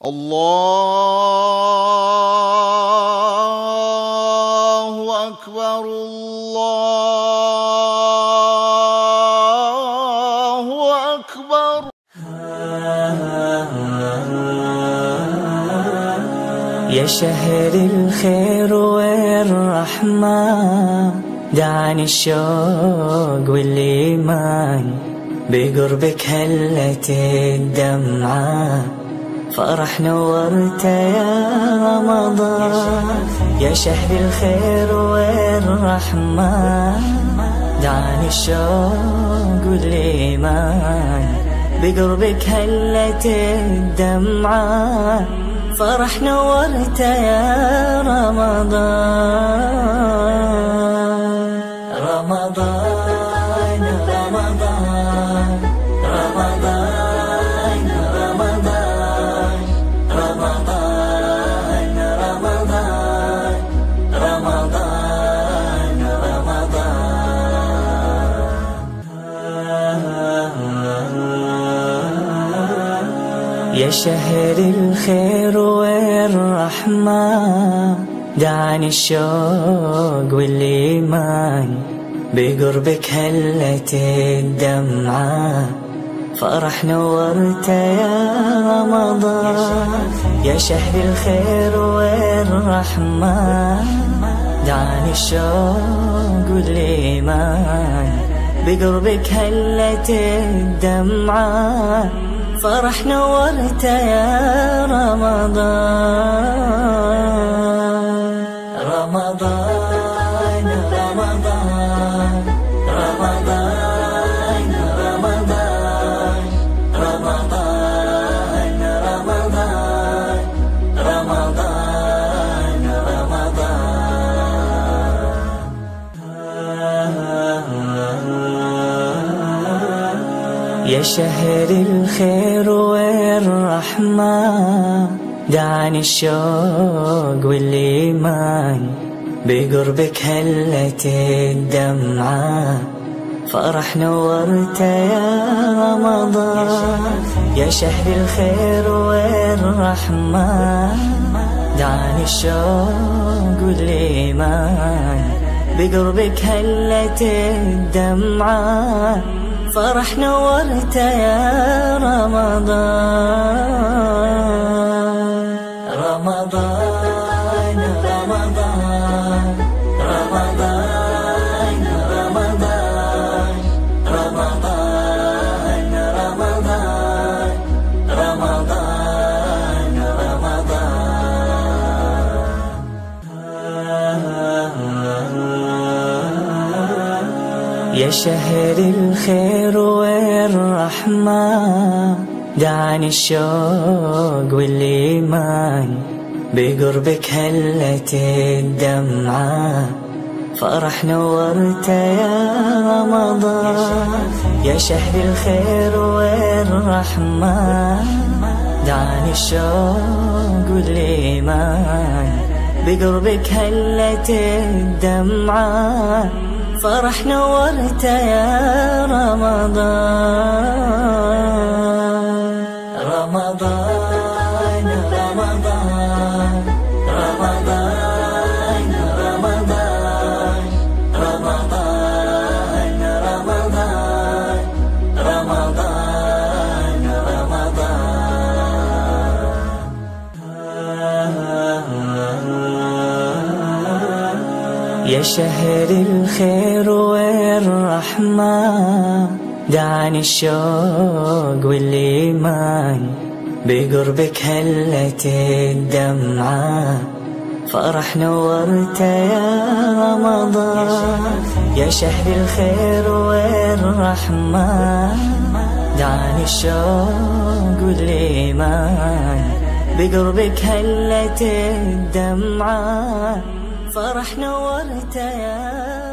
الله أكبر الله أكبر. يا شهر الخير والرحمة دعاني الشوق والإيمان، بقربك هلت الدمعة فرح نورت يا رمضان. يا شهر الخير والرحمة دعاني الشوق والإيمان، بقربك هلت الدمعة فرح نورت يا رمضان. رمضان رمضان رمضان رمضان رمضان رمضان رمضان رمضان. يا شهر الخير والرحمة دعاني الشوق والإيمان، بقربك هلت الدمعة فرح نورت يا رمضان. يا شهر الخير والرحمة دعاني الشوق والإيمان، بقربك هلت الدمعة فرح نورت يا رمضان. رمضان رمضان رمضان رمضان رمضان رمضان رمضان رمضان. يا شهر الخير والرحمة دعاني الشوق والإيمان، بقربك هلت الدمعة فرح نورت يا رمضان. يا شهر الخير والرحمة دعاني الشوق والإيمان، بقربك هلت الدمعة فرح نورت يا رمضان. رمضان رمضان رمضان رمضان رمضان رمضان رمضان رمضان. يا شهر الخير والرحمة دعاني الشوق والإيمان، بقربك هلت الدمعة فرح نورت يا رمضان. يا شهر الخير والرحمة دعاني الشوق والإيمان، بقربك هلت الدمعة فرح نورت يا رمضان. رمضان رمضان رمضان رمضان رمضان رمضان رمضان رمضان. يا شهر الخير والرحمة دعاني الشوق والإيمان، بقربك هلت الدمعة فرح نورت يا رمضان. يا شهر الخير والرحمة دعاني الشوق والإيمان، بقربك هلت الدمعة فرح نورت يا